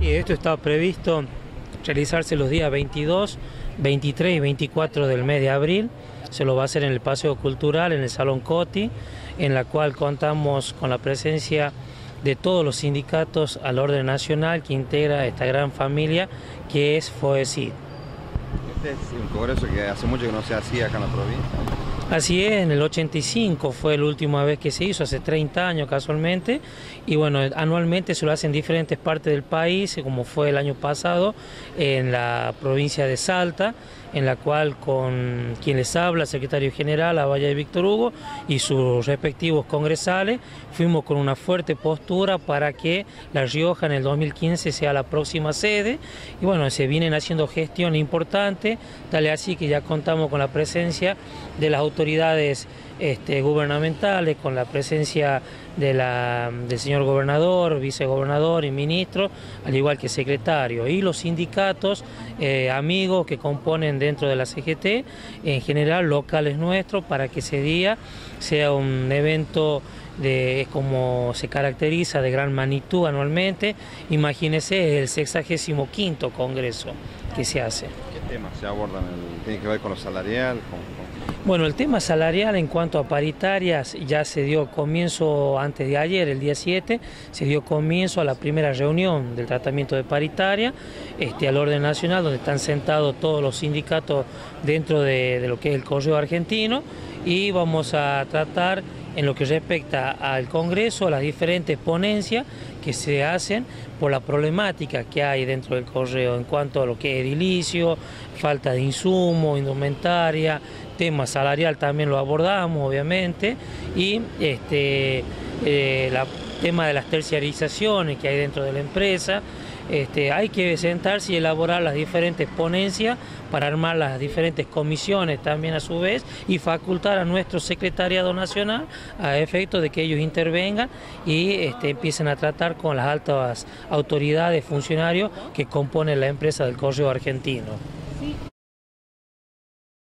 Y esto está previsto realizarse los días 22, 23 y 24 del mes de abril. Se lo va a hacer en el Paseo Cultural, en el Salón Coti, en la cual contamos con la presencia de todos los sindicatos al orden nacional que integra esta gran familia que es FOESID. Este es un congreso que hace mucho que no se hacía acá en la provincia. Así es, en el 85 fue la última vez que se hizo, hace 30 años casualmente, y bueno, anualmente se lo hacen en diferentes partes del país, como fue el año pasado en la provincia de Salta, en la cual con quien les habla, el secretario general Valle de Víctor Hugo y sus respectivos congresales, fuimos con una fuerte postura para que La Rioja en el 2015 sea la próxima sede, y bueno, se vienen haciendo gestiones importantes, tal así que ya contamos con la presencia de las autoridades gubernamentales, con la presencia del señor gobernador, vicegobernador y ministro, al igual que secretario, y los sindicatos amigos que componen dentro de la CGT, en general locales nuestros, para que ese día sea un evento como se caracteriza, de gran magnitud anualmente. Imagínese, el 65º congreso que se hace. ¿Qué temas se abordan? ¿Tiene que ver con lo salarial? Bueno, el tema salarial en cuanto a paritarias ya se dio comienzo antes de ayer, el día 7, se dio comienzo a la primera reunión del tratamiento de paritaria al orden nacional, donde están sentados todos los sindicatos dentro de lo que es el Correo Argentino, y vamos a tratar en lo que respecta al Congreso, las diferentes ponencias que se hacen por la problemática que hay dentro del Correo en cuanto a lo que es edilicio, falta de insumo, indumentaria, tema salarial también lo abordamos obviamente, y el tema de las terciarizaciones que hay dentro de la empresa. Hay que sentarse y elaborar las diferentes ponencias para armar las diferentes comisiones también a su vez, y facultar a nuestro secretariado nacional a efecto de que ellos intervengan y empiecen a tratar con las altas autoridades, funcionarios que componen la empresa del Correo Argentino.